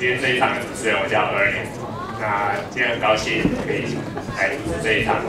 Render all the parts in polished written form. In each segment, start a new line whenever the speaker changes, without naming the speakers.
今天这一场的主持人我叫Ernie，那今天很高兴可以来主持这一场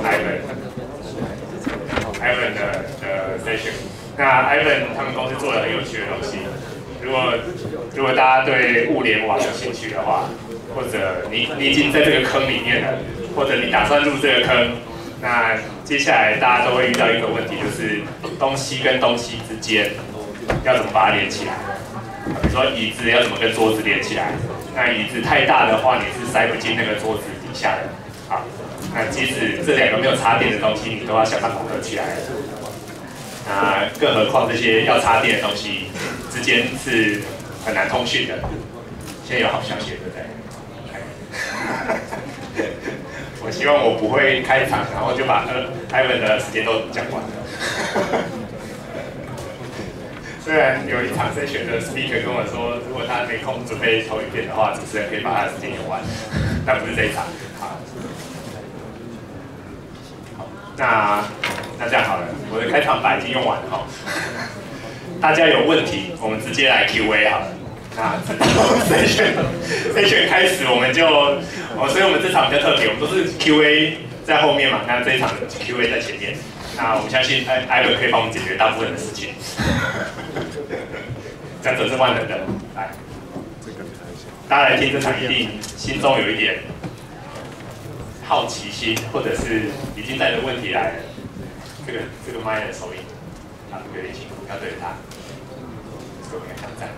Ivan 的session。那 Ivan 他们公司做了很有趣的东西，如果大家对物联网有兴趣的话，或者你已经在这个坑里面了，或者你打算入这个坑，那接下来大家都会遇到一个问题，就是东西跟东西之间要怎么把它连起来。比如说椅子要怎么跟桌子连起来？那椅子太大的话，你是塞不进那个桌子底下的。好，那即使这两个没有插电的东西，你都要想办法合起来。那更何况这些要插电的东西之间是很难通讯的。现在有好消息，对不对？我希望我不会开场，然后就把Ivan 的时间都讲完了。虽然有一场session的 speaker 跟我说，如果他没空准备投影片的话，主持人可以把他的时间用完，但不是这一场。好，那这样好了，我的开场白已经用完了哈。大家有问题，我们直接来 Q&A 好了。那session 开始，我们就所以我们这场比较特别，我们都是 Q&A 在后面嘛，那这一场 Q&A 在前面。那我们相信Ivan可以帮我们解决大部分的事情。讲者是万能的，来，大家来听这场一定心中有一点好奇心，或者是已经带着问题来了。这个麦的手影，啊，有点辛苦，要对着它，这个我应该想站。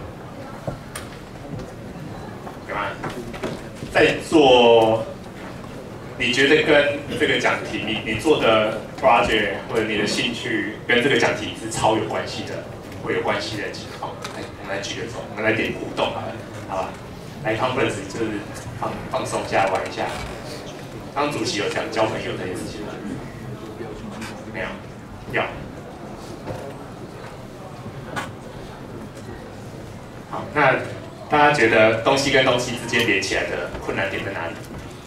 对吗？在做，你觉得跟这个讲题，你做的 project 或者你的兴趣跟这个讲题是超有关系的，会有关系的情况，我们来举个手，我们来点互动好了，好吧？来 conference 就是放松一下，玩一下。刚主席有讲交朋友这件事情吗？没有，要。好，那大家觉得东西跟东西之间连起来的困难点在哪里？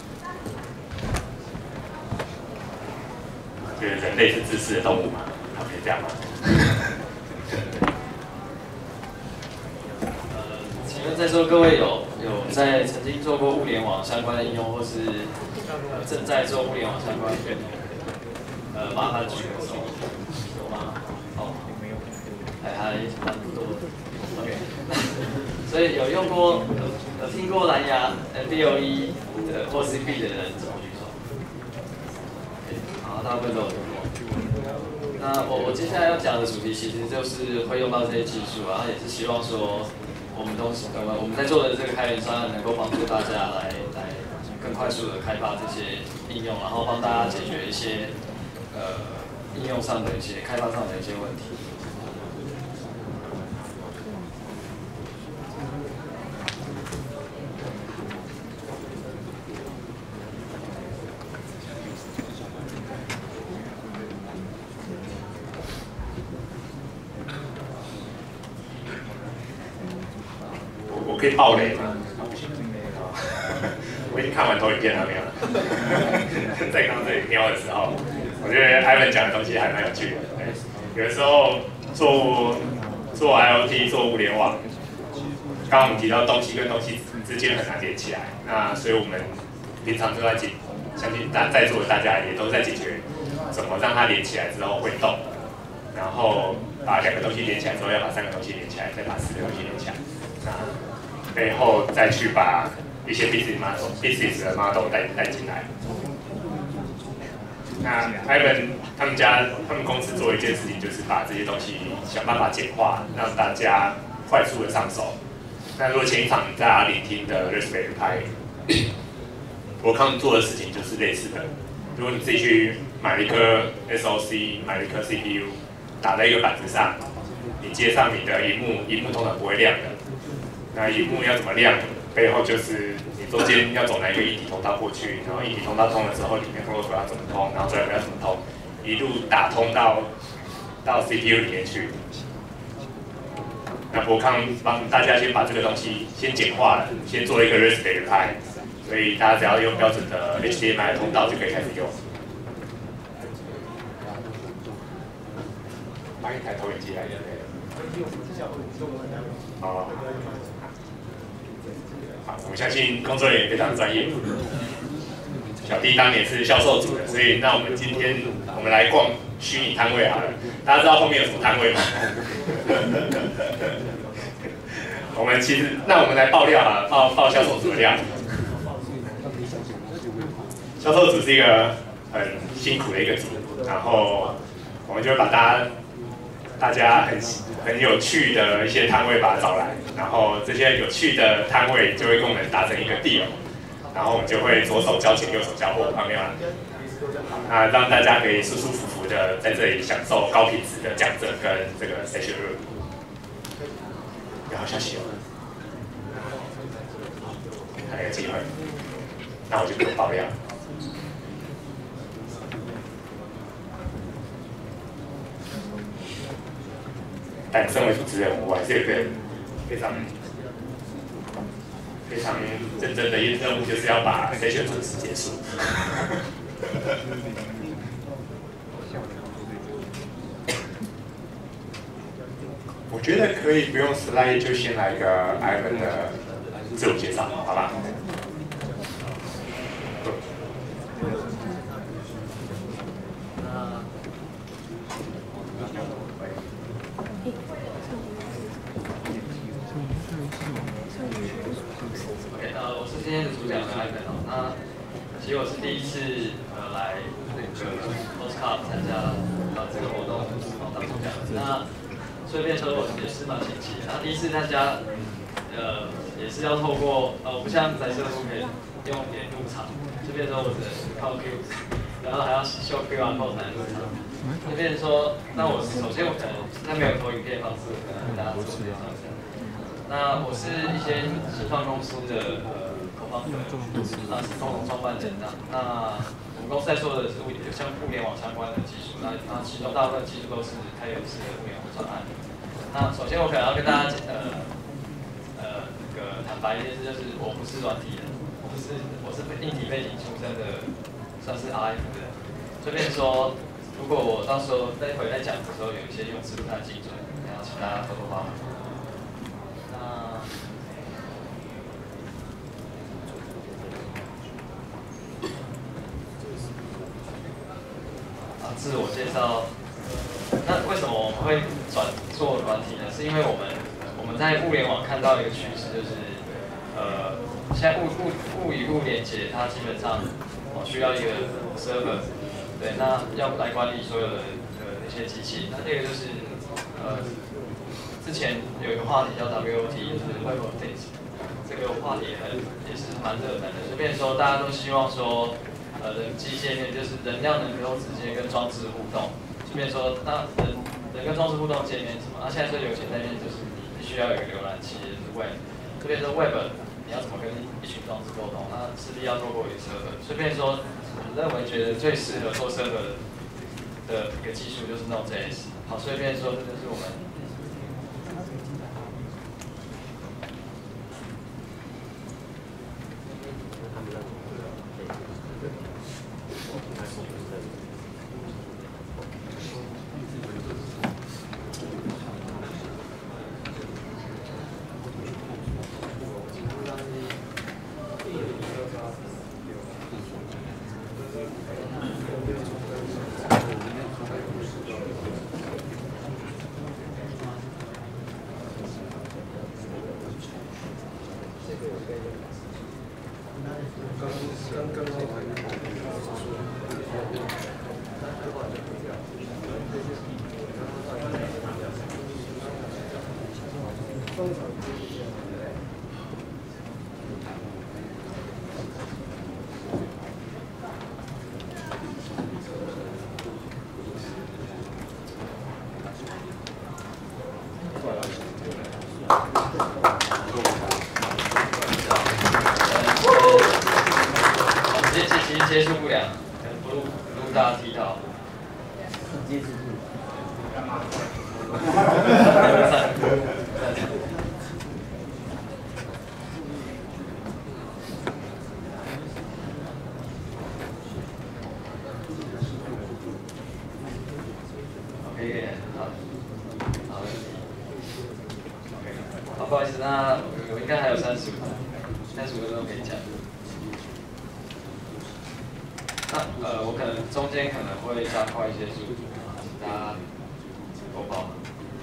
觉得人类是自私的动物吗？可以这样吗？
请问在座各位有曾经做过物联网相关的应用，或是正在做物联网相关的麻烦举个手，有吗？哦，还蛮多的。OK， 所以有用过有听过蓝牙 MPLE 的或 CP 的人怎么举手？好，大部分都有听过。那我接下来要讲的主题其实就是会用到这些技术，然后也是希望说我们在做的这个开源商案能够帮助大家来更快速的开发这些应用，然后帮大家解决一些应用上的一些开发上的一些问题。
我可以爆雷吗？我已经看完投影片了没有？在刚刚这里瞄的时候，我觉得 Ivan 讲的东西还蛮有趣的。有的时候做 IoT 做物联网，刚刚我们提到东西跟东西之间很难连起来，那所以我们平常都在相信在座的大家也都在解决怎么让它连起来之后会动，然后把两个东西连起来之后要把三个东西连起来，再把四个东西连起来。那背后再去把一些 business 的 model 带进来。那 Ivan 他们公司做一件事情，就是把这些东西想办法简化，让大家快速的上手。那如果前一场在阿里听的 Raspberry Pi， 我刚做的事情就是类似的。如果你自己去买了一颗 SoC， 买了一颗 CPU， 打在一个板子上，你接上你的荧幕通常不会亮的。那荧幕要怎么亮？背后就是你中间要走哪一个一体通道过去，然后一体通道通了之后，里面通路要怎么通，然后driver要怎么通，一路打通到 CPU 里面去。那博康帮大家先把这个东西先简化了，先做了一个 Raspberry Pi， 所以大家只要用标准的 HDMI 通道就可以开始用。拿一台投影机来就可以了。哦。好， 我相信工作人员非常专业。小弟当年是销售组的，所以那我们今天我们来逛虚拟摊位好了。大家知道后面有什么摊位吗？我们其实，那我们来爆料啊，爆销售组的料。销售组是一个很辛苦的一个组，然后我们就会把大家很有趣的一些摊位把它找来，然后这些有趣的摊位就会跟我们达成一个 deal， 然后我们就会左手交钱右手交货，没有啦。那让大家可以舒舒服服的在这里享受高品质的讲者跟这个 session room。不要休息哦，还有机会，那我就不用爆料。但身为主持人，我还是有个非常认真的任务，就是要把 session 准时结束。我觉得可以不用 slide， 就先来一个 Ivan 的自我介绍，好吧？
我是今天的主讲人Ivan哦。那其实我是第一次来那个 Postcard 参加这个活动，当主讲。那顺便说，我也是蛮新奇的。那第一次参加，也是要透过不像在社部可以用点入场，这边说我只能靠 Q， 然后还要秀 QR code 才能入场。这边说，那我首先我可能他没有投影片方式，可能跟大家做介绍一下。那我是一些新创公司的那是共同创办人呐。那我们公司在做的是像互联网相关的技术，那其中大部分技术都是开源式的互联网专案。那首先我可能要跟大家坦白一件事，就是我不是软体人，我是硬体背景出身的，算是 RF 的。顺便说，如果我到时候待会在讲的时候有一些用词不太精准，然后请大家多多包涵。自我介绍，那为什么我们会转做软体呢？是因为我们在物联网看到一个趋势，就是现在物与物连接，它基本上需要一个 server， 对，那要来管理所有的一些机器。那这个就是之前有一个话题叫 WOT， 就是 Web of Things， 这个话题也是蛮热门的，就变成说大家都希望说。人机界面就是人要能够直接跟装置互动，顺便说，那人跟装置互动界面是什么？那现在最流行的界面就是你必须要有一个浏览器，就是 Web。这边说 Web， 你要怎么跟一群装置沟通？那势必要透过一个 server。顺便说，我们认为觉得最适合做 server 的一个技术就是 Node.js。好，顺便说，这就是我们。接触不良，可能不如大家提到。接触不良。干嘛？OK， 好，不好意思，那我应该还有35分。 35分钟可以讲。那我可能中间可能会加快一些速度，请大家多包涵。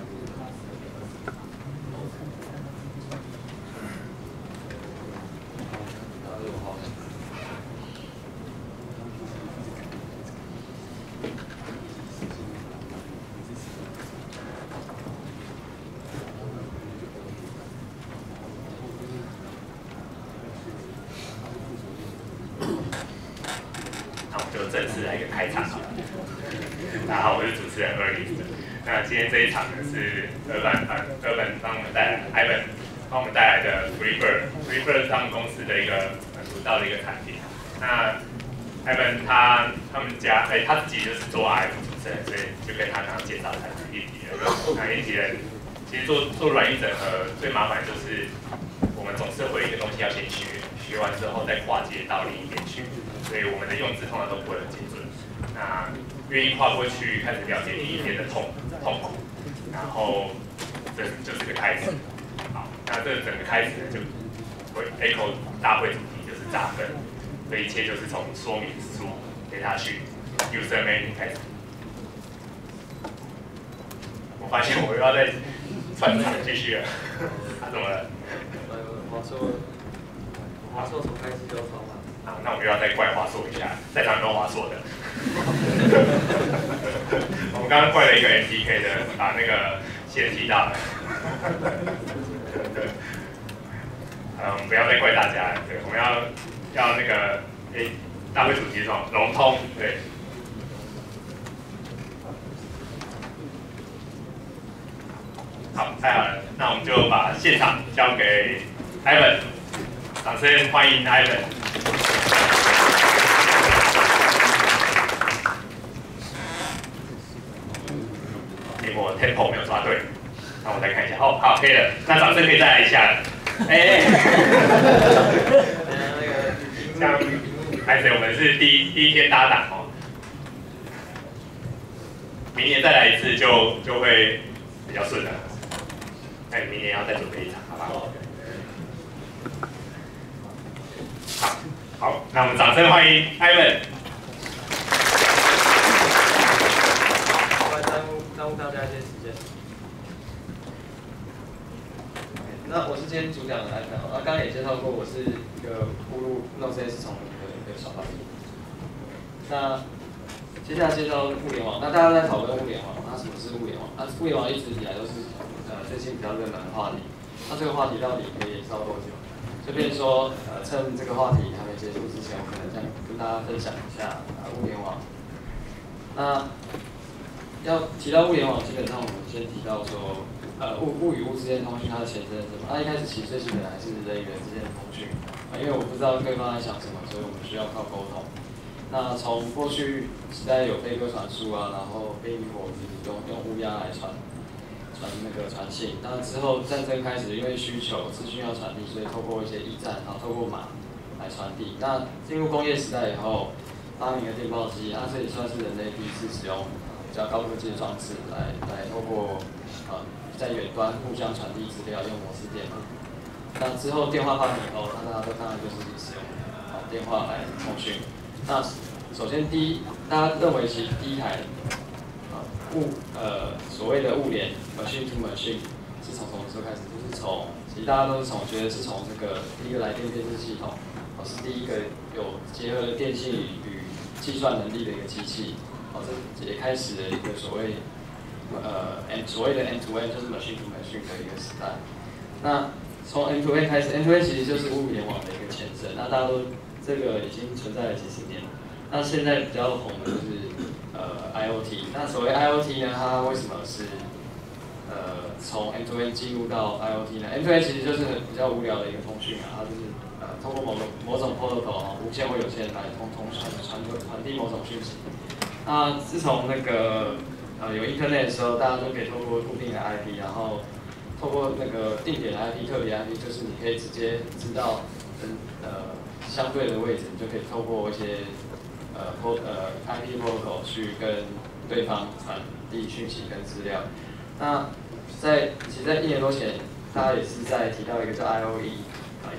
就正式来一个开场好了。大家好，我是主持人 Ernest。那今天这一场呢是Urban帮我们带来 Ivan 帮我们带来的 Freebird 是他们公司的一个很独到的一个产品。那 Ivan 他们家他自己就是做 RF 主持人，所以就跟他刚刚介绍他是硬体人。那硬体人其实做软硬整合最麻烦就是我们总是会有一个东西要先学完之后再跨界到另一边去。所以我们的用字通常都不会很精准。那愿意跨过去开始了解另一边的痛苦，然后这就是个开始。好，那这整个开始呢就会 echo 大会主题就是扎根，所以一切就是从说明书给他去 user manual 开始。我发现我又要再串场继续了，他怎么了？
华硕从开始就超慢。
好，那我们又要再怪华硕一下，在场有没有华硕的？我们刚刚怪了一个 MTK 的，把那个线踢到了。我们不要再怪大家了，对，我们要那个，大会主题是什么？融通，对。好，太好了，那我们就把现场交给 Ivan， 掌声欢迎 Ivan。我 tempo 没有抓对，那我再看一下，好，可以了，那掌声可以再来一下了。这样，还是我们是第一天搭档哦，明年再来一次就会比较顺了。那你明年要再准备一场，好不好？好，那我们掌声欢迎 Ivan。
耽误大家一些时间。那我是今天主讲的 Ivan， 刚刚也介绍过，我是一个步入 Node.js 从零的一个小白。那接下来介绍物联网，那大家在讨论物联网，那什么是物联网？那物联网一直以来都是最近比较热门的话题。那这个话题到底可以烧多久？就变成说，趁这个话题还没结束之前，我可能想跟大家分享一下物联网。那要提到物联网，基本上我们先提到说，物与物之间通讯它的前身是什么？那一开始其实最基本的还是人与人之间的通讯，因为我不知道对方在想什么，所以我们需要靠沟通。那从过去时代有飞鸽传书啊，然后飞鱼火子用乌鸦来传那个传信。那之后战争开始，因为需求资讯要传递，所以透过一些驿站，然后透过马来传递。那进入工业时代以后，发明了电报机，那这也算是人类第一次使用比较高科技的装置来透过在远端互相传递资料，用模式电路。那之后电话发明以后，那大家都当然就是使用电话来通讯。那首先大家认为其实第一台所谓的物联 machine to machine 是从什么时候开始？就是其实大家都是觉得是从这个第一个来电辨识系统，是第一个有结合了电信与计算能力的一个机器，这也开始了一个所谓的 end to end 就是 machine to machine 的一个时代。那从 end to end 开始 ，end to end 其实就是物联网的一个前身。那大家都这个已经存在了几十年。那现在比较红的就是IoT。那所谓 IoT 呢，它为什么是从 end to end 进入到 IoT 呢？end to end 其实就是比较无聊的一个通讯啊，它就是通过某种 protocol 无线或有线来传递某种讯息。那自从那个有 Internet 的时候，大家都可以透过固定的 IP， 然后透过那个定点的 IP、特别 IP， 就是你可以直接知道相对的位置，你就可以透过一些IP protocol 去跟对方传递讯息跟资料。那其实在1年多前，大家也是在提到一个叫 IoE，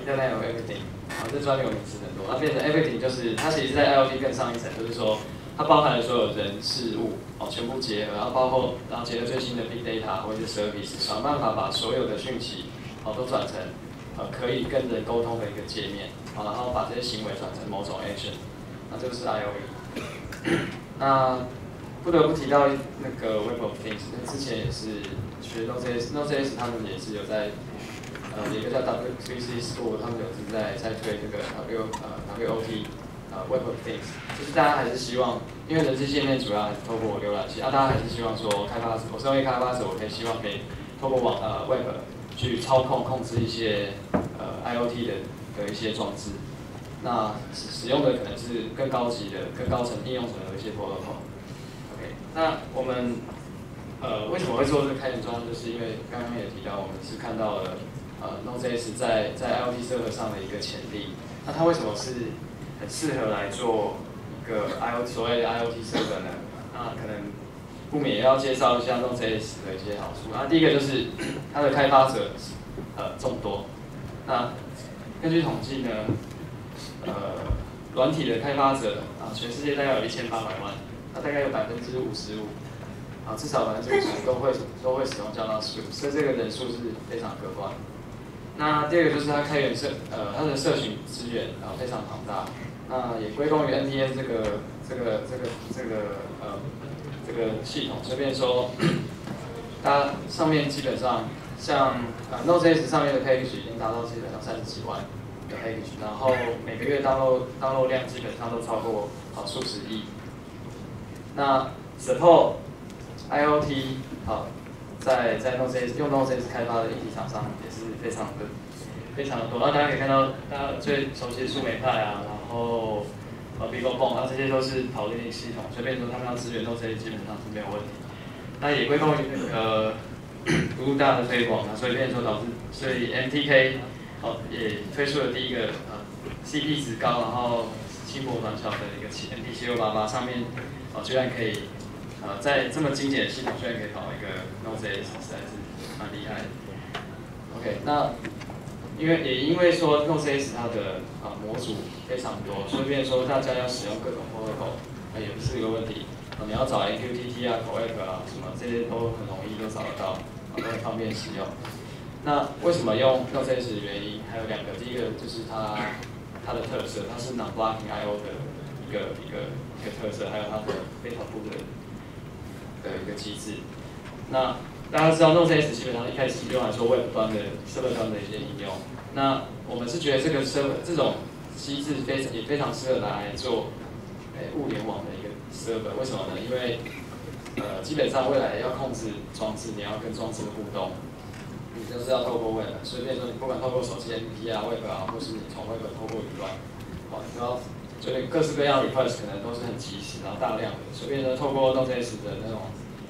Internet of Everything， 这专有名词很多，那变成 Everything 就是它其实在 IoT 更上一层，就是说它包含了所有人事物全部结合，然后结合最新的 Big Data 或者是 Service， 想办法把所有的讯息都转成可以跟人沟通的一个界面，然后把这些行为转成某种 action， 那这个是 IoT。那不得不提到那个 Web of Things， 之前也是学 Node.js 他们也是有在有一个叫 W3C School， 他们有在推这个WOT Web of Things， 就是大家还是希望，因为人机界面主要还是透过浏览器，大家还是希望说我身为开发者，我可以希望可以透过Web 去控制一些IoT 的一些装置，那使用的可能是更高级的、更高层应用层的一些 protocol。OK， 那我们为什么会做这个开源专案？就是因为刚刚也提到，我们是看到了Node.js 在 IoT server 上的一个潜力。那它为什么是很适合来做一个所谓的 IoT server 呢？那可能不免也要介绍一下 Node.js 的一些好处。那第一个就是它的开发者众多。那根据统计呢，软体的开发者全世界大概有1800万，那大概有55%，至少50%都会使用 JavaScript， 所以这个人数是非常可观。那第二个就是它它的社群资源非常庞大，那也归功于 NPM 这个系统，所以变成说，它上面基本上像Node.js 上面的 package 已经达到基本上30几万的 package， 然后每个月 download 量基本上都超过数十亿。那 support IoT 在 Node.js 用 Node.js 开发的硬体厂商也是非常的多。那大家可以看到，大家最熟悉的树莓派然后BeagleBone， 这些都是跑 Linux 系统，所以变成说他们要支援 Node.js 基本上是没有问题。那也归功于那个独大的推广，所以变成说所以 MTK 也推出了第一个CP 值高，然后轻薄短小的一个MT7688，上面居然可以在这么精简的系统，居然可以跑一个 Node.js， 实在是蛮厉害的。OK， 那因为说 Node.js 它的模组非常多，所以变成说大家要使用各种 protocol 也不是一个问题。你要找 MQTT CoAP 什么这些都很容易都找得到，都很方便使用。那为什么用 Node.js 的原因还有2个，第一个就是它的特色，它是 non-blocking I/O 的一个特色，还有它的非同步的一个机制。那大家知道 Node.js 基本上一开始用来做 Web 端的 Server 端的一些应用。那我们是觉得这种机制也非常适合拿来做物联网的一个 Server。为什么呢？因为基本上未来要控制装置，你要跟装置互动，你就是要透过 Web。所以变成说你不管透过手机 APP Web 或是你从 Web 透过云端，然后所以各式各样的 request 可能都是很及时，然后大量的，所以变成透过 Node.js 的那种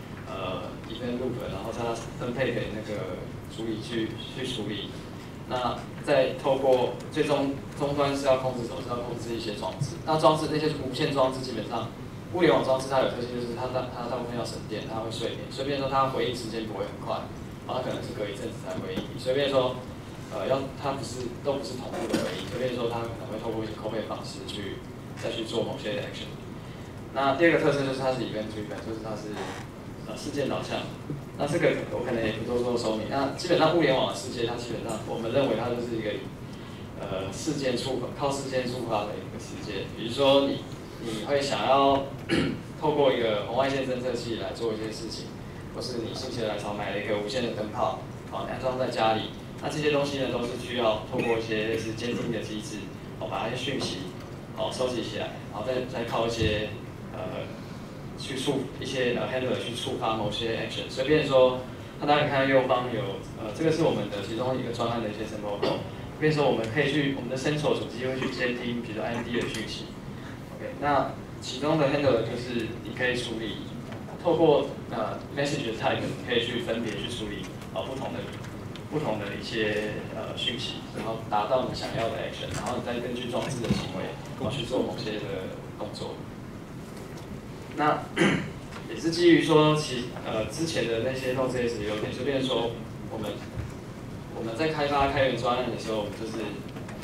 event loop， 然后它分配给那个处理去处理。那再透过最终端是要控制什么？是要控制一些装置。那装置那些无线装置基本上，物联网装置它有特性就是它大部分要省电，它会睡眠，所以变成说它回应时间不会很快，它可能是隔一阵子才回应。所以变成说它都不是同步的回应，所以变成说它可能会透过一些 callback 方式再去做某些 action。那第二个特色就是它是 event driven， 就是它是事件导向。那这个我可能也不多做说明。那基本上物联网的世界，它基本上我们认为它就是一个靠事件触发的一个世界。比如说你会想要透过一个红外线侦测器来做一些事情，或是你心血来潮买了一个无线的灯泡，安装在家里。那这些东西呢，都是需要透过一些类似监听的机制，把那些讯息收集起来，然后再靠一些一些handler 去触发某些 action， 所以变成说，大家可以看到右方有这个是我们的其中一个专案的一些 sample code， 变成说我们可以我们的 sensor 主机会去监听，比如说 IMD 的讯息。OK， 那其中的 handler 就是你可以处理，透过message type， 你可以去分别去处理不同的一些讯息，然后达到你想要的 action， 然后你再根据装置的行为，去做某些的动作。那也是基于说之前的那些 Node.js 的优点，就变成说我们在开发开源专案的时候，我们就是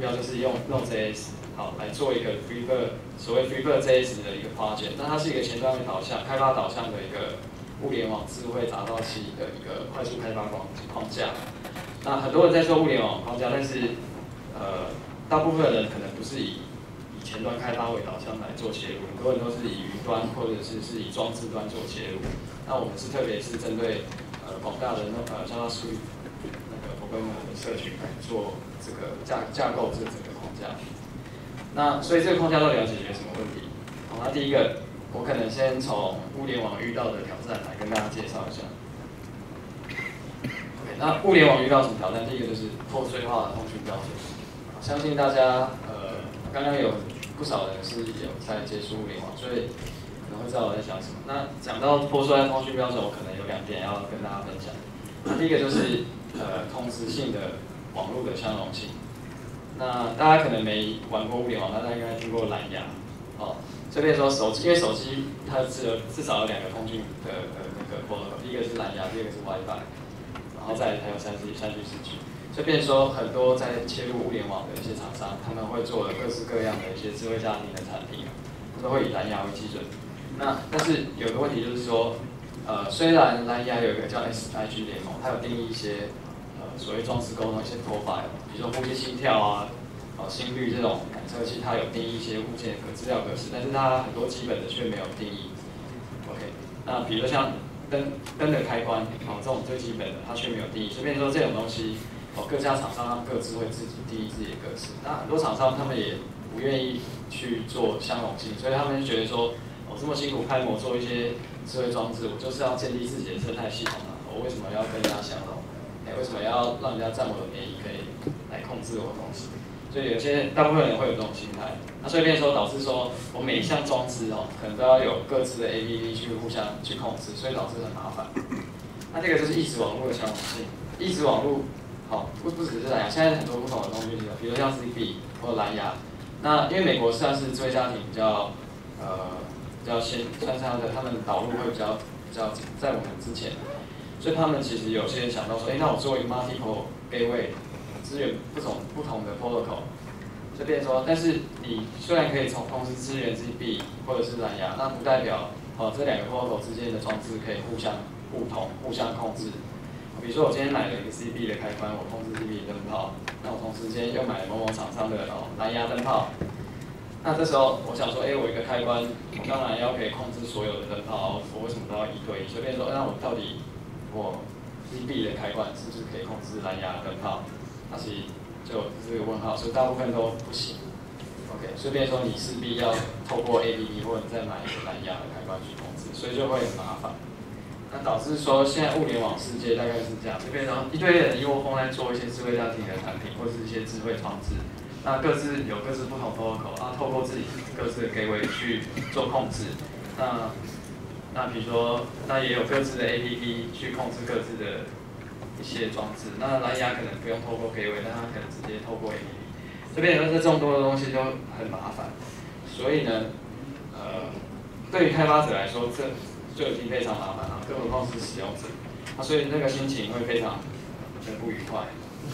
标就是用 Node.js 好来做一个 所谓 FreeBird.js 的一个 project， 那它是一个前端的开发导向的一个物联网智慧闸道器的一个快速开发框架。那很多人在做物联网框架，但是大部分人可能不是以前端开发为导向来做切入，很多人都是以云端或者是以装置端做切入。那我们是特别是针对广大的JavaScript 那个 programmer 的社群来做这个架构这整个框架。那所以这个框架到底要解决什么问题？好，那第一个，我可能先从物联网遇到的挑战来跟大家介绍一下。OK， 那物联网遇到什么挑战？第一个就是破碎化的通讯标准。相信大家刚刚有不少人是有在接触物联网，所以可能会知道我在讲什么。那讲到破碎化通讯标准，我可能有2点要跟大家分享。那第一个就是同时性的网络的相容性。那大家可能没玩过物联网，大家应该听过蓝牙。哦，这边说手机，因为手机它至少有2个通讯的那个 protocol， 第一个是蓝牙，第二个是 WiFi， 然后再来还有3G、4G。所以变成说很多在切入物联网的一些厂商，他们会做了各式各样的一些智慧家庭的产品，都会以蓝牙为基准。但是有个问题就是说，虽然蓝牙有一个叫 SIG 联盟，它有定义一些所谓装置沟通一些 profile， 比如说呼吸、心跳啊、心率这种感测器，它有定义一些物件和资料格式，但是它很多基本的却没有定义。OK， 那比如说像灯的开关，这种最基本的它却没有定义，所以变成说这种东西。各家厂商他们各自会自己定义自己的格式，那很多厂商他们也不愿意去做相容性，所以他们就觉得说，我这么辛苦开模做一些智慧装置，我就是要建立自己的生态系统啊，我为什么要跟人家相容？为什么要让人家占我的便宜，可以来控制我的东西？所以有些大部分人会有这种心态，那所以变成说导致说我每一项装置可能都要有各自的 APP 去互相去控制，所以导致很麻烦。那这个就是异质网络的相容性，异质网络。不只是蓝牙，现在很多不同的通讯系统，比如像 ZigBee 或蓝牙。那因为美国算是智慧家庭比较先，算是他们导入会比较在我们之前，所以他们其实有些人想到说，那我做一个 multiple gateway， 支援不同的 protocol， 就变成说，但是你虽然可以同时支援 ZigBee 或者是蓝牙，那不代表这2个 protocol 之间的装置可以互相互通、互相控制。比如说我今天买了一个 ZigBee 的开关，我控制 ZigBee 灯泡，那我同时间又买了某厂商的蓝牙灯泡，那这时候我想说，我一个开关，我当然要可以控制所有的灯泡，我为什么都要1对1？随便说，那我到底我 ZigBee 的开关是不是可以控制蓝牙灯泡？那其实就是个问号，所以大部分都不行。OK， 随便说你势必要透过 APP 或者你再买一个蓝牙的开关去控制，所以就会很麻烦。那导致说，现在物联网世界大概是这样，就变成一堆人一窝蜂在做一些智慧家庭的产品，或是一些智慧装置。那各自有各自不同 protocol， 透过自己各自的 gateway 去做控制。那比如说，那也有各自的 APP 去控制各自的一些装置。那蓝牙可能不用透过 gateway， 但它可能直接透过 APP。这边有这众多的东西就很麻烦。所以呢，对于开发者来说，这就已经非常麻烦了，更何况是使用者，所以那个心情会非常的不愉快。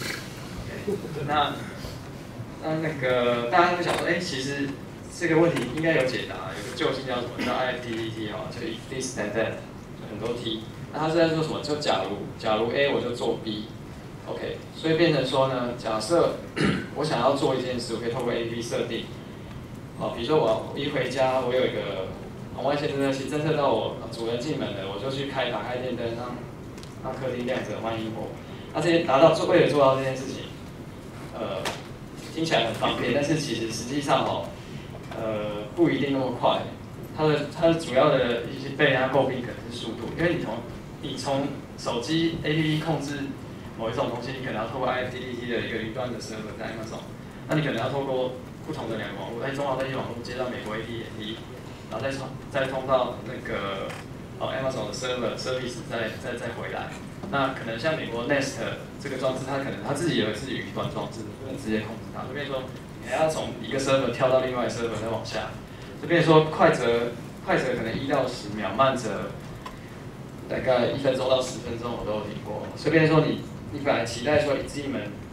那个大家会想说，其实这个问题应该有解答，有个救星叫什么？叫 IFTTT 就 if this then that， 就很多 T。那他是在说什么？就假如 A 我就做 B，OK， 所以变成说呢，假设我想要做一件事，我可以透过 APP 设定，比如说我一回家，我有一个红外线侦测器侦测到我主人进门了，我就去打开电灯，让客厅亮着，欢迎我。那这些为了做到这件事情，听起来很方便，但是其实实际上不一定那么快。它的主要的一些被人家诟病可能是速度，因为你从手机 APP 控制某一种东西，你可能要透过 IFTTT 的一个云端的 server 在 Amazon， 那你可能要透过不同的2个网络，中华电信网络接到美国 AT&T， 然后再通到那个Amazon 的 service 再回来。那可能像美国 Nest 这个装置，它可能它自己有自己云端装置，不能直接控制它。就变成说，你还要从一个 server 跳到另外一个 server 再往下。就变成说，快则可能1到10秒，慢则大概1分钟到10分钟，我都有听过。所以变成说你本来期待说一进门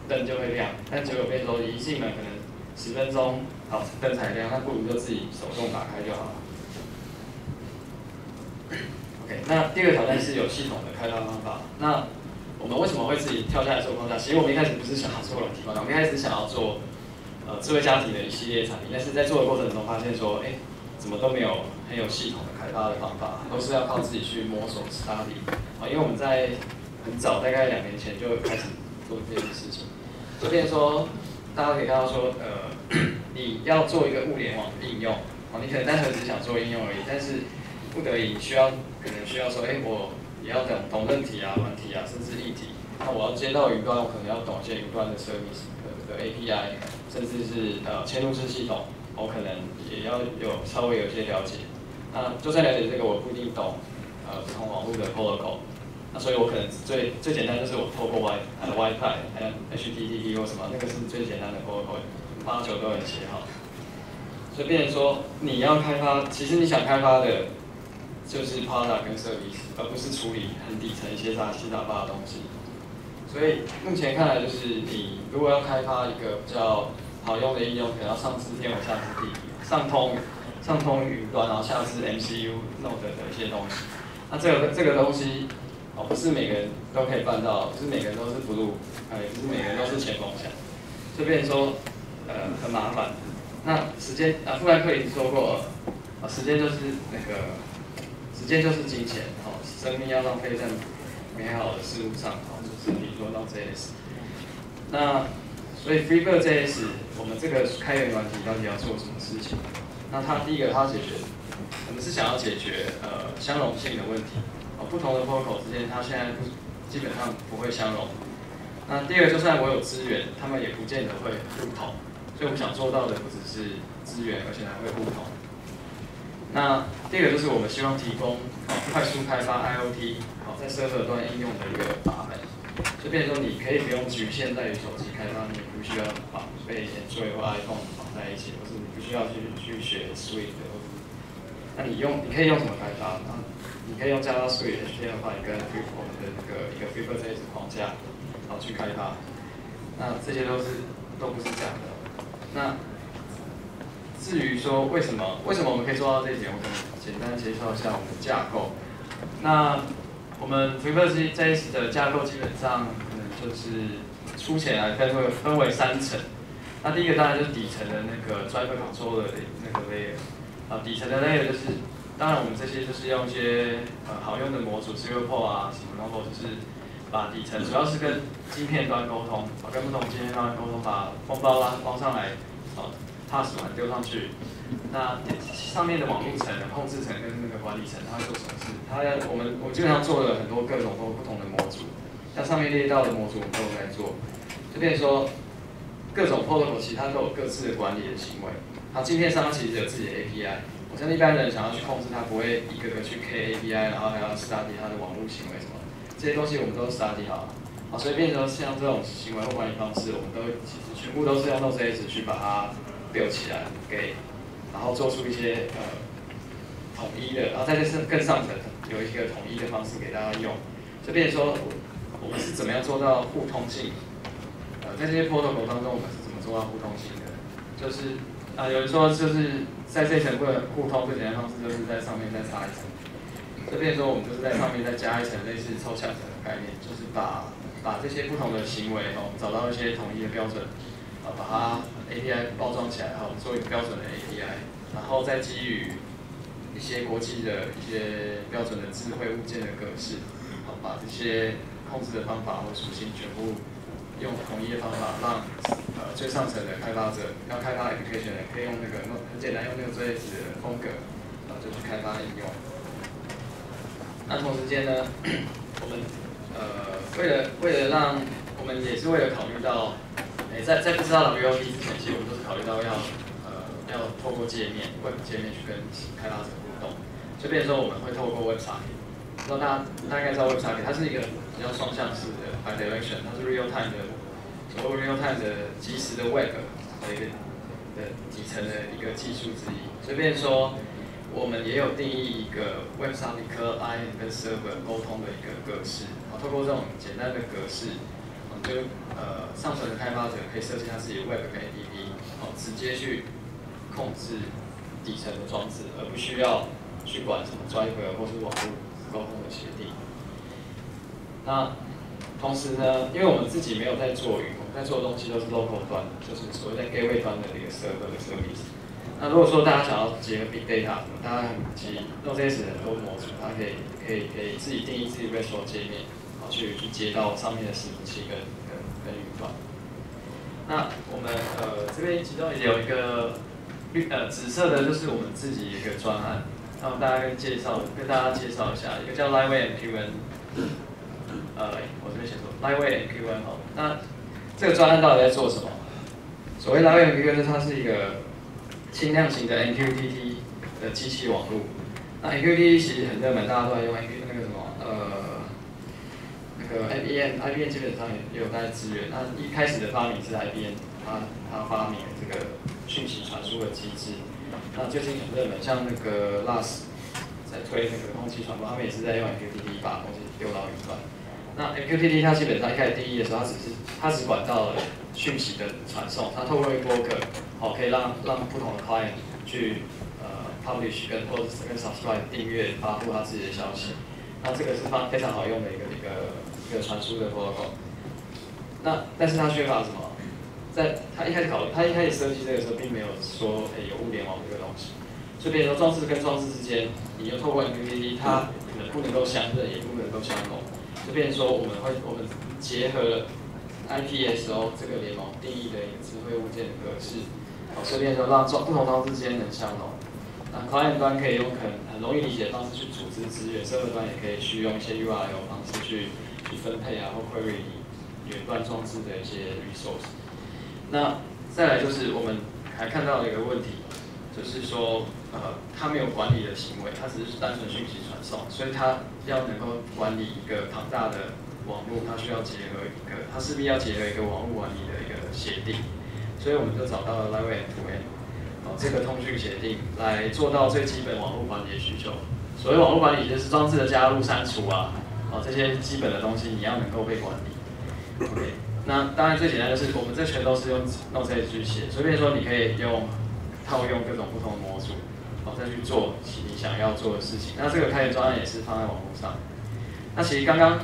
灯就会亮，但结果变成说你一进门可能10分钟，好灯才亮，那不如就自己手动打开就好了。OK， 那第二个挑战是有系统的开发方法。那我们为什么会自己跳下来做框架？其实我们一开始不是想要做软体框架，我们一开始想要做智慧家庭的一系列产品，但是在做的过程中发现说，怎么都没有很有系统的开发的方法，都是要靠自己去摸索 study。因为我们在很早，大概2年前就开始做这件事情，就变成说，大家可以看到说，你要做一个物联网的应用，你可能单纯只想做应用而已，但是不得已可能需要说，我也要懂韧体啊、软体啊，甚至硬体。那我要接到云端，我可能要懂一些云端的 service 的 API， 甚至是嵌入式系统，我可能也要稍微有一些了解。那就算了解这个，我不一定懂不同网络的 protocol。那所以我可能最简单就是我透过 WiFi， 还有 HTTP 或什么，那个是最简单的 protocol， 8、9都能写好。所以变成说你要开发，其实你想开发的就是 product 跟 service， 而不是处理很底层一些杂七杂八的东西。所以目前看来，就是你如果要开发一个比较好用的应用，可能要上知天文下知地，上通云端，然后下至 MCU Node 的一些东西。那这个东西，不是每个人都可以办到，不是每个人都是 blue， 也不是每个人都是前锋侠，就变成说，很麻烦。那时间富兰克林说过，时间就是金钱，生命要浪费在美好的事物上，就是比如说 Node.js。那所以 FreeBird.js 我们这个开源软体到底要做什么事情？那第一个它要解决，我们是想要解决相容性的问题。不同的 protocol 之间，它现在基本上不会相容。那第二个，就算我有资源，他们也不见得会互通。所以我们想做到的不只是资源，而且还会互通。那第二个就是我们希望提供快速开发 IoT 在 server 端应用的一个法门。就变成说，你可以不用局限在于手机开发，你也不需要被 Android 或 iPhone 绑在一起，或是你不需要去学 Swift。那你可以用什么开发？你可以用 JavaScript、HTML5 跟我们的一个 FreeBird.js 框架，去开发。那这些都不是假的。那至于说为什么我们可以做到这一点，我可能简单介绍一下我们的架构。那我们 FreeBird.js 的架构基本上可能就是粗浅来分为3层。那第一个当然就是底层的那个 driver controller 的那个 layer。底层的 layer 就是，当然我们这些就是用一些好用的模组 ，Serial Port 啊，什么 Novo， 就是把底层主要是跟晶片端沟通，跟不同晶片端沟通，把封包包上来，pass 完丢上去。那上面的网路层、控制层跟那个管理层，它会做什么事？我们基本上做了很多各种不同的模组，像上面列到的模组我们都有在做，就变成说各种 protocol 其实它都有各自的管理的行为。晶片上其实有自己的 API， 我相信一般人想要去控制它，不会一个个去 K API， 然后还要 study 它的网络行为什么，这些东西我们都 study 好了。所以变成像这种行为或管理方式，我们其实全部都是用 Node.js 去把它 build 起来，然后做出一些统一的，然后在这更上层有一个统一的方式给大家用。就变成说，我们是怎么样做到互通性？在这些 protocol 当中，我们是怎么做到互通性的？就是有人说，就是在这层互通最简单的方式，就是在上面再插一层。这边说我们就是在上面再加一层类似抽象层的概念，就是把这些不同的行为找到一些统一的标准，把它 API 包装起来，做一个标准的 API， 然后再基于一些国际的一些标准的智慧物件的格式，把这些控制的方法或属性全部用统一的方法，让最上层的开发者要开发 application 的可以用那个很简单用那个 JS 的风格，就去开发应用。那同时间呢，我们为了让我们也是为了考虑到，在不知道 WOT 之前，其实我们都是考虑到要透过界面 Web 界面去跟开发者互动，就变成说我们会透过 WebSocket。不知道大家应该知道 WebSocket， 它是一个比较双向式的 bidirection， 它是 real time 的，所谓 real time 的即时的 Web 的一个底层的一个技术之一。所以变成说，我们也有定义一个 WebSocket client 跟 server 沟通的一个格式，透过这种简单的格式， 就上传的开发者可以设计他自己的 Web 跟 APP， 直接去控制底层的装置，而不需要去管什么 driver 或是网络沟通的协定。那同时呢，因为我们自己没有在做云，我们在做的东西都是 local 端，就是所谓在 gateway 端的一个 server 的 service。那如果说大家想要结合 big data， 大家其实 Node.js 很多模组，它可以自己定义自己 RESTful 界面，去接到上面的伺服器跟云端。那我们这边其中也有一个紫色的，就是我们自己一个专案，然后大家跟大家介绍一下，一个叫 Lightweight MQ-N， 我这边写错 ，Lightweight MQ-N 哦。那这个专案到底在做什么？所谓 Lightweight MQ-N， 它是一个轻量型的 MQTT 的机器网络。那 MQTT 其实很热门，大家都在用 IBM 基本上也有在支援。那一开始的发明是 IBM， 它发明了这个讯息传输的机制。那最近很热门，像那个 LAS 在推那个空气传播，他们也是在用 MQTT 把东西丢到云端。那 MQTT 它基本上一开始定义的时候，它只管到了讯息的传送，它透过一个 broker， 可以让不同的 client 去publish 或者跟 subscribe 订阅发布他自己的消息。那这个是非常好用的一个传输的 protocol。但是它缺乏什么？在它一开始设计这个时候，并没有说有物联网这个东西。所以变成说装置跟装置之间，你又透过 MQTT， 它可能不能够相认，也不能够相容。就变成说我们结合了 IPSO 这个联盟定义的一个智慧物件的格式，所以变成说让不同装置之间能相容。那 client 端可以用很容易理解的方式去组织资源，server 端也可以去用一些 URL 方式去分配或 query 远端装置的一些 resource。那再来就是我们还看到了一个问题，就是说它没有管理的行为，它只是单纯讯息传送，所以它要能够管理一个庞大的网络，它势必要结合一个网络管理的一个协定，所以我们就找到了 Lightweight M2N。这个通讯协定来做到最基本网络管理的需求。所谓网络管理，就是装置的加入、删除这些基本的东西你要能够被管理。OK， 那当然最简单就是我们这全都是用 Node.js 去写，所以变成说你可以套用各种不同的模组，再去做你想要做的事情。那这个开源专案也是放在网络上。那其实刚刚，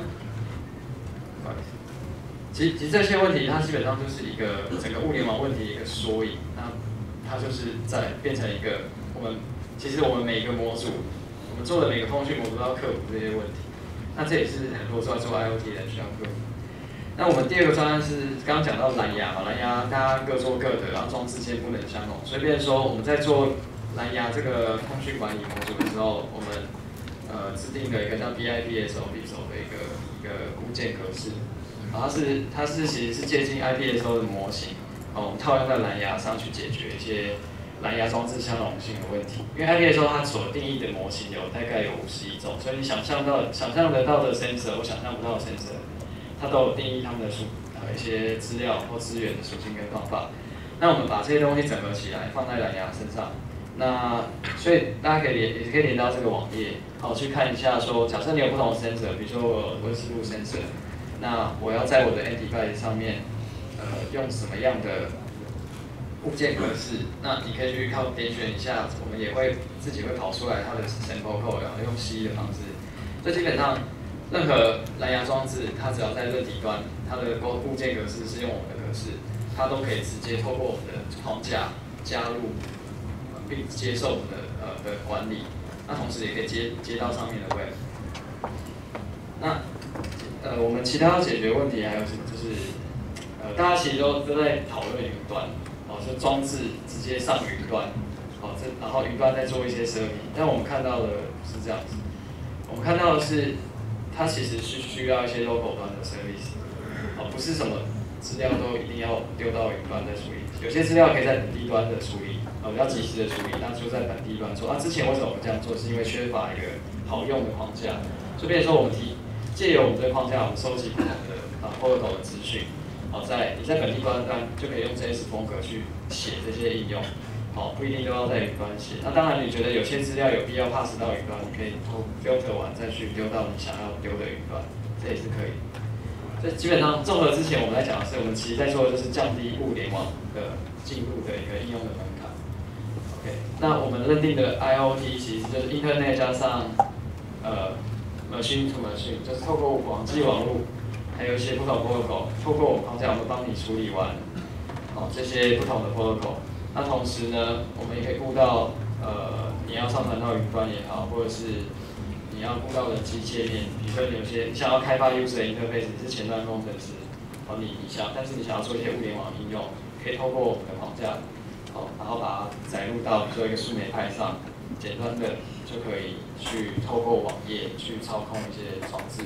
其实这些问题它基本上就是一个整个物联网问题的一个缩影。那它就是变成一个其实我们每一个模组，我们做的每个通讯模组都要克服这些问题。那这也是很多做 IoT 的人需要克服。那我们第二个专案是刚刚讲到蓝牙嘛，蓝牙大家各做各的，然后装置间不能相容，所以变成说我们在做蓝牙这个通讯管理模组的时候，我们制定了一个叫 BIPSO 的一个固件格式，它是其实是接近 IPSO 的模型。我们套用在蓝牙上去解决一些蓝牙装置相容性的问题。因为 IPSO 它所定义的模型大概有51种，所以你想象得到的 sensor 或想象不到的 sensor， 它都有定义它们的一些资料或资源的属性跟方法。那我们把这些东西整合起来，放在蓝牙身上。那所以大家也可以连到这个网页，去看一下说，假设你有不同的 sensor， 比如说我有温湿度 sensor， 那我要在我的 end device 上面。用什么样的物件格式？那你可以去点选一下，我们也会自己会跑出来它的 sample code， 然后用 C 的方式。所以基本上，任何蓝牙装置，它只要在这底端，它的物件格式是用我们的格式，它都可以直接透过我们的框架加入，并接受我们的管理。那同时也可以接到上面的 web。那我们其他要解决问题还有什么？就是大家其实都在讨论云端，就装置直接上云端，然后云端再做一些设计。但我们看到的不是这样子，我们看到的是，它其实是需要一些 local 端的 service， 不是什么资料都一定要丢到云端再处理，有些资料可以在本地端的处理，比较及时的处理，那就在本地端做。之前为什么我们这样做？是因为缺乏一个好用的框架，所以变成说我们借由我们这个框架，我们收集不同的protocol 的资讯。你在本地端就可以用 JS 风格去写这些应用，不一定都要在云端写。那当然，你觉得有些资料有必要 pass 到云端，你可以 filter 完再去丢到你想要丢的云端，这也是可以。 这基本上综合之前我们在讲的是，我们其实在做的就是降低物联网的进入的一个应用的门槛。OK， 那我们认定的 IoT 其实就是 Internet 加上machine to machine， 就是透过网际网络，还有一些不同 protocol， 透过我们框架，我们帮你处理完这些不同的 protocol。那同时呢，我们也可以顾到你要上传到云端也好，或者是你要顾到人机界面，比如说有些你想要开发 user interface， 你是前端工程师，但是你想要做一些物联网应用，可以透过我们的框架，然后把它载入到比如说一个树莓派上，简单的就可以去透过网页去操控一些装置。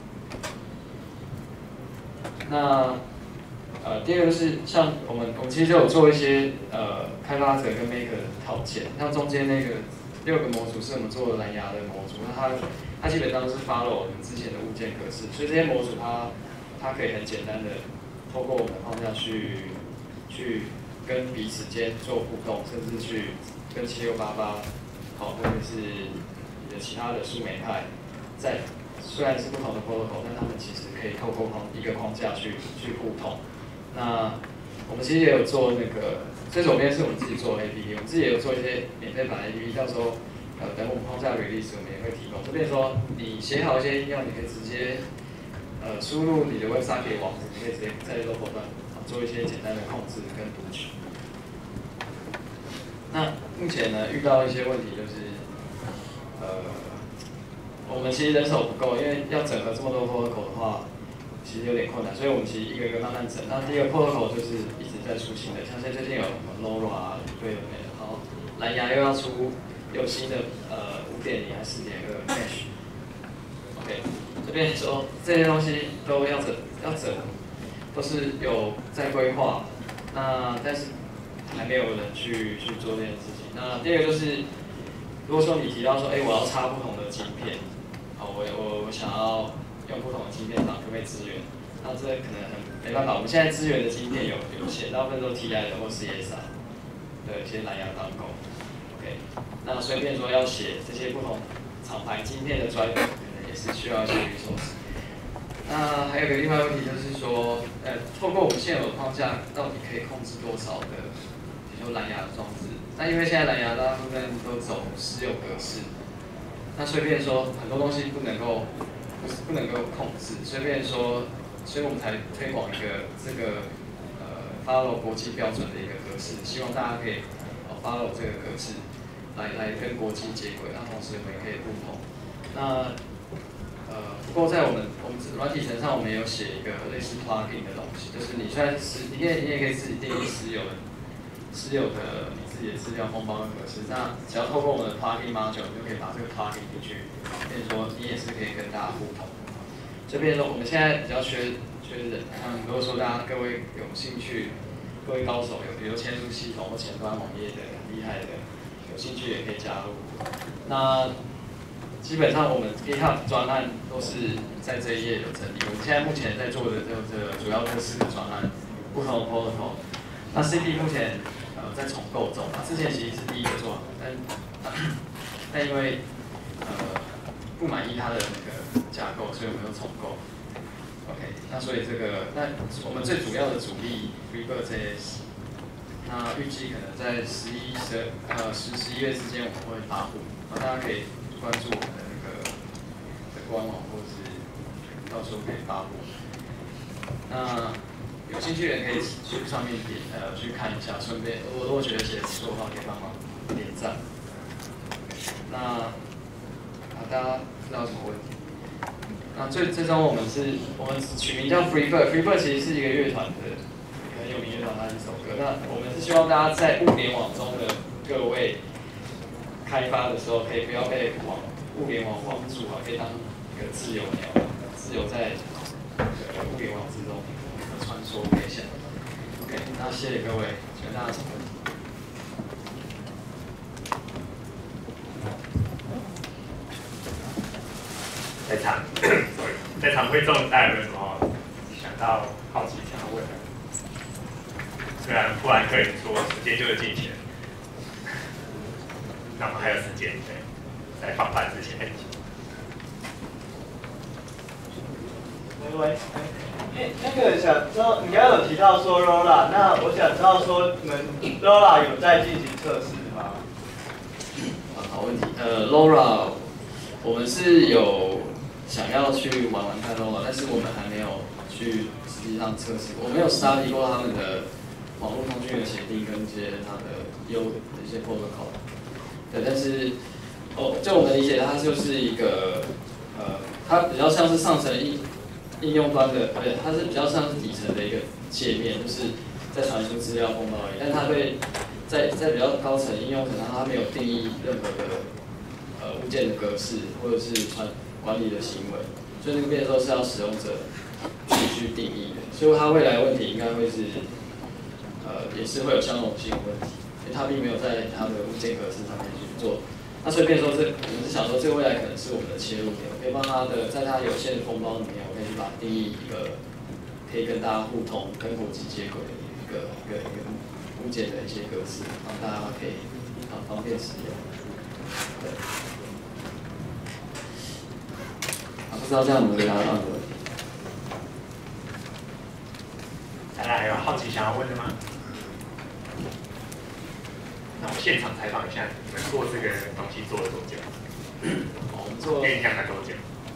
那第二个就是像我们其实就有做一些开发者跟 maker 的套件，像中间那个6个模组是我们做蓝牙的模组，那它基本上都是 follow 我们之前的物件格式，所以这些模组它可以很简单的透过我们的框架去跟彼此间做互动，甚至去跟7688或者是你的其他的树莓派，虽然是不同的 protocol， 但它们其实可以透过一个框架去互通。那我们其实也有做那个，最左边是我们自己做的 APP， 我们自己也有做一些免费版的 APP， 到时候等我们框架 release， 我们也会提供。这边说你写好一些应用，你可以直接输入你的 website 给网址，你可以直接在 local 端做一些简单的控制跟读取。那目前呢遇到一些问题就是我们其实人手不够，因为要整合这么多 protocol 的话，其实有点困难，所以我们其实一个一个慢慢整。那第一个 protocol 就是一直在出新的，像最近有 LoRa 对有没有？好，蓝牙又要出有新的5.0还是4.2 Mesh。OK， 这边说这些东西都要整，都是有在规划。但是还没有人去做这件事情。那第二个就是，如果说你提到说，我要插不同的晶片，我想要用不同的晶片厂可不可以支援？那这可能没办法，我们现在支援的晶片有限，大部分都 TI 的或 CSR 的一些蓝牙档口。OK， 那所以变说要写这些不同厂牌晶片的driver，可能也是需要一些 resource。那还有一个另外问题就是说，透过我们现有的框架，到底可以控制多少的，比如说蓝牙的装置？那因为现在蓝牙大部分都走私有格式，那所以变说很多东西不能够控制，所以变说，所以我们才推广一个这个follow 国际标准的一个格式，希望大家可以follow 这个格式来跟国际接轨，那同时我们也可以互通。那不过在我们软体层上，我们有写一个类似 plugin 的东西，就是你虽然你也可以自己定义私有的你自己的资料封包跟格式，那只要透过我们的 plugin module， 你就可以把这个 plugin 进去，变成说你也是可以跟大家互通。就变成说我们现在比较缺人，如果说各位有兴趣，各位高手有嵌入系统或前端网页的很厉害的，有兴趣也可以加入。那基本上我们 GitHub 专案都是在这一页有整理。我们现在目前在做的主要这4个专案，不同的 protocol。那 CD 目前在重构中，之前其实是第一个做好，但因为不满意它的那个架构，所以我们又重构。OK， 那所以那我们最主要的主力 Reaper.js， 那预计可能在11月之间我们会发布，那大家可以关注我们的那个官网，或是到时候可以发布。那有兴趣的人可以去上面去看一下，顺便如果觉得写得不错的话，可以帮忙点赞。那大家知道有什么问题？那最终我们取名叫 Freebird，Freebird 其实是一个乐团的很有名乐团的一首歌。那我们是希望大家在物联网中的各位开发的时候，可以不要被物联网网住啊，可以当一个自由鸟，自由在物联网之中穿梭飞翔。OK， 那谢谢各位，请问大家什么问题？
在场会众大家有没有什么想到好奇想要问的？虽然富兰克林说时间就是金钱，那我们还有时间，对，在放饭之前。
喂。
那个想知道，你刚刚有提到说 Lola， 那我想知道说你们 Lola 有在进行测试吗？
好问题。Laura， 我们是有想要去玩玩看 Laura， 但是我们还没有去实际上测试。我没有 study 过他们的网络通讯的协定跟一些它的一些 protocol。对，但是就我们理解，它就是一个它比较像是上层应用端的，它是比较像是底层的一个界面，就是在传输资料封包而已。但它对在比较高层应用层上，它没有定义任何的物件的格式或者是管理的行为，所以那个变数是要使用者去定义的。所以它未来问题应该会是也是会有相容性的问题，因为它并没有在它的物件格式上面去做。那所以变成说我们是想说，这个未来可能是我们的切入点，我可以帮它的在它有限的封包里面，我可以去把它定义一个可以跟大家互通、跟国际接轨的一个物件的一些格式，让大家可以方便使用。对。不知道这样有没有回答到你的问题？
大家还有好奇想要问的吗？那我现场采访一下，你们做这个东西做了多久？
我们做
酝酿了多久？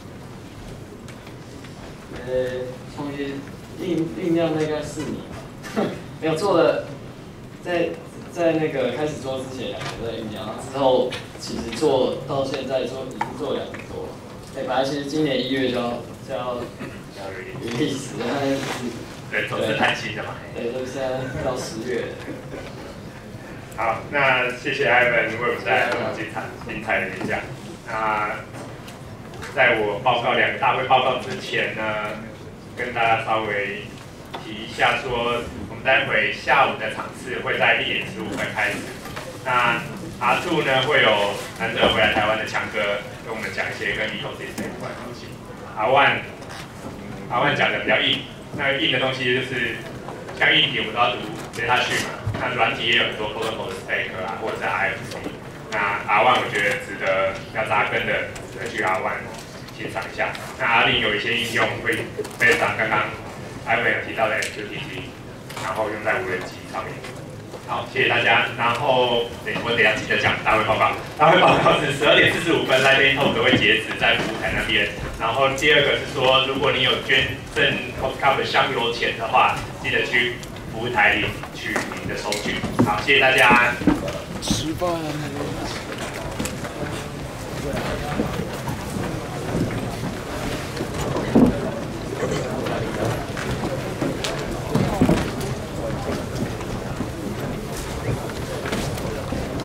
创业酝酿大概4年，没有做了，在那个开始做之前2年在酝酿，之后其实做到现在已经做2年多了。本来其实今年1月就要release， 但是
对，总是贪心的嘛。
对，就现在到10月了。
好，那谢谢艾文为我们带来这么精彩的演讲。那在我报告2个大会报告之前呢，跟大家稍微提一下说，我们待会下午的场次会在1点15分开始。那R2呢会有难得回来台湾的强哥跟我们讲一些跟 ecosystem 相关的东西。R1讲的比较硬，那硬的东西就是像硬体我们都要读接下去嘛。那软体也有很多 protocol 的 spec 啊，或者是 IFC。那 R1 我觉得值得要扎根的，值得去 R1 欣赏一下。那 R0 有一些应用会非常刚刚艾文有提到的 MQTT， 然后用在无人机上面。好，谢谢大家。然后我等一下记得讲大会报告。大会报告是12点45分 Live Talk 会截止在服务台那边。然后第二个是说，如果你有捐赠 Postcard 香油钱的话，记得去服务台里取您的收据。好，谢谢大家。
吃饭。